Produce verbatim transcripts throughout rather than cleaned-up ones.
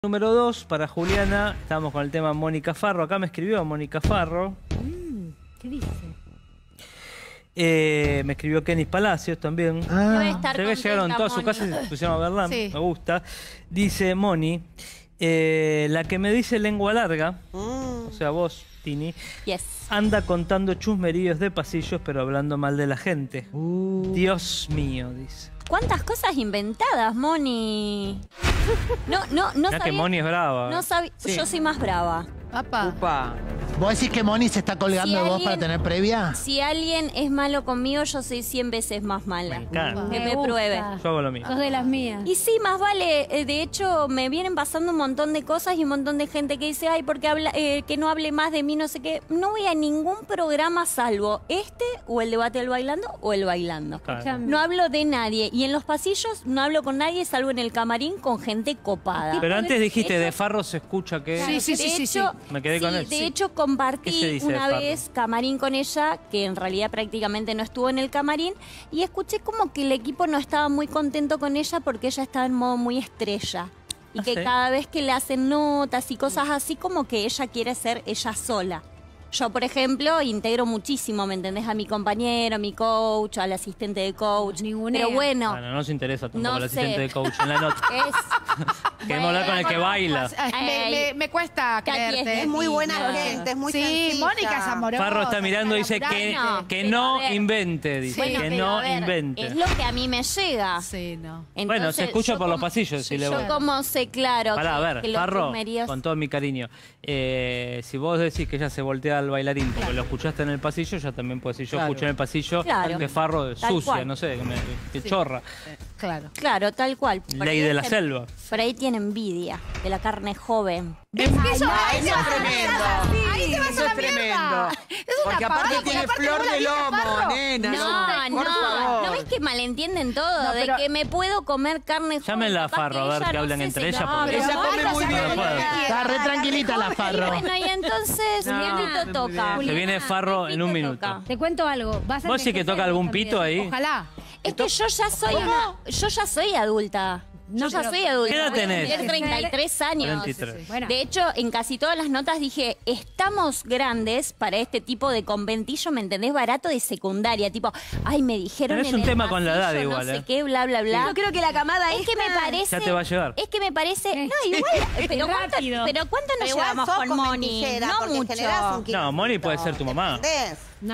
Número dos, para Juliana, estamos con el tema Mónica Farro. Acá me escribió Mónica Farro. Mm, ¿Qué dice? Eh, me escribió Kenis Palacios también. Ah. Debe estar Se ve, contenta, llegaron todas sus Moni. casas y se pusieron a verla. Sí. Me gusta. Dice Moni, eh, la que me dice lengua larga, Mm. o sea vos, Tini, Yes. anda contando chusmeríos de pasillos pero hablando mal de la gente. Uh. Dios mío, dice. ¿Cuántas cosas inventadas, Moni? No, no, no Mirá sabía. que Moni es brava. No sabía. Sí. Yo soy más brava. Apa. Upa. ¿Vos decís que Moni se está colgando Si de vos alguien- para tener previa? Si alguien es malo conmigo, yo soy cien veces más mala. Me encanta. Que me gusta. pruebe. Yo hago lo mismo. Sos de las mías. Y sí, más vale, eh, de hecho me vienen pasando un montón de cosas y un montón de gente que dice, ay, porque habla, eh, que no hable más de mí, no sé qué. No voy a ningún programa salvo este o el debate del bailando o el bailando. Claro. Escuchame. No hablo de nadie y en los pasillos no hablo con nadie salvo en el camarín con gente copada. Pero antes dijiste, Eso- de Farro se escucha que... Sí, sí, de sí, sí, sí. hecho, Me quedé con sí, él. De Sí. hecho, ¿Qué se compartí dice de una Farro? vez camarín con ella, que en realidad prácticamente no estuvo en el camarín, y escuché como que el equipo no estaba muy contento con ella porque ella estaba en modo muy estrella. Y ¿Ah, que sí? cada vez que le hacen notas y cosas así, como que ella quiere ser ella sola. Yo, por ejemplo, integro muchísimo, ¿me entendés? A mi compañero, a mi coach, al asistente de coach. Ningunea. Pero bueno, Bueno, no nos interesa tampoco No el asistente sé. de coach en la nota. es... Queremos hablar con el que baila. Ay, me, me- me cuesta Katy es creerte. Es muy buena No. gente, es muy Sí, sencilla. Mónica es amorosa. Farro está mirando y dice que, No, que pero no a ver. invente, dice, Bueno, que pero no a ver, invente. es lo que a mí me llega. Sí, no. Bueno, se Entonces, escucha yo por los como- pasillos, si le Yo voy. como sé, claro, Pará, a que, ver, que los Farro, chusmeríos- con todo mi cariño, eh, si vos decís que ella se voltea al bailarín porque lo escuchaste en el pasillo, ya también puedo decir, yo Claro. escuché en el pasillo Claro. que Farro es Tal sucia, cual. no sé, que, me, que chorra. Claro. Claro, tal cual. Por Ley ahí de la es- selva. Por ahí tiene envidia de la carne joven. ¿Ves que eso, Ay, ahí eso se es va a tremendo. la- Ahí se va a Eso la es tremendo. mierda. Es una Porque aparte pavada, tiene aparte flor vos la de viste, lomo, Farro. nena. No, por no, favor. no ves que malentienden todo, No, de pero- que me puedo comer carne joven. Llámenla a Capaz Farro, a ver ella que no hablan sé entre si- ellas, No, porque- pero Ella vos come estás muy bien. hablando de la Está re tranquilita la Y Farro. bueno, y entonces, No, Miedito muy toca. Se viene Farro en un Miedito minuto. toca. Te cuento algo. Vas a ¿Vos sí que envejecer toca algún también. pito ahí? Ojalá. Es que yo ya soy una, yo ya soy adulta. Yo No, ya pero- soy adulta. ¿Qué edad Voy a tenés? cumplir treinta y tres años. cuarenta y tres. Bueno. De hecho, en casi todas las notas dije, estamos grandes para este tipo de conventillo, ¿me entendés? Barato de secundaria. Tipo, ay, me dijeron Pero es en un el tema con la edad pasillo, igual, no ¿eh? sé qué, bla, bla, bla. Yo creo que la camada Es que me parece... Ya te va a llegar. Es que me parece... Eh, No, igual... Pero ¿cuánto, rápido. pero ¿cuánto nos Pero igual llevamos sos con Moni? conventicera, No porque mucho. generás un No, Moni puede ser tu mamá. ¿Entendés? No.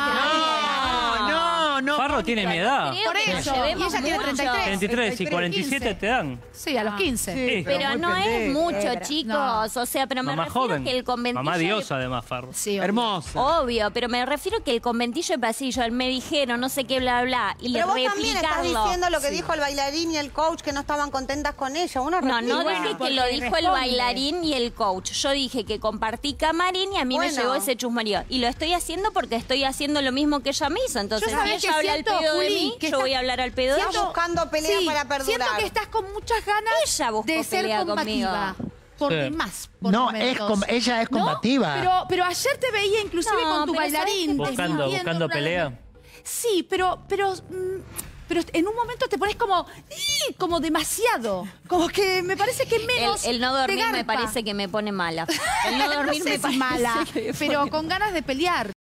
No, no, no. Farro tiene mi edad. Creo Por que nos eso. llevemos Y ella tiene mucho. treinta y tres. treinta y tres y cuarenta y siete te dan. Sí, a los quince. Sí. Pero muy no es pendeja. mucho, Era. chicos. O sea, pero me Mamá refiero joven. que el conventillo... Mamá de- diosa además, Farro. Sí, obvio. Hermosa. Obvio, pero me refiero que el conventillo de pasillo, me dijeron, no sé qué, bla, bla, y Pero vos también estás replicarlo. diciendo lo que dijo el bailarín y el coach, que no estaban contentas con ella. Uno No, replica. no dije que porque lo dijo el responde. bailarín y el coach. Yo dije que compartí camarín y a mí me Bueno. llegó ese chusmerío. Y lo estoy haciendo porque estoy haciendo lo mismo que ella me hizo. Entonces, Yo si sabés ella que habla al siento, pedo de Juli, mí, que yo está- voy a hablar al pedo de Estás ella. buscando pelea Sí, para perdurar. siento que estás con muchas ganas Ella buscó de ser pelea combativa. conmigo. Por Sí. demás. Por No, momentos. es com- ella es ¿No? combativa. Pero, pero ayer te veía inclusive No, con tu pero ¿sabes bailarín. qué? Buscando, defendiendo buscando una- pelea. Sí, pero, pero, mm, pero en un momento te pones como, ¡ih! Como demasiado. Como que me parece que El, menos. el no te dormir me garpa. parece que me pone mala. El no No dormir sé me si parece mala, que me pero pone- con ganas de pelear.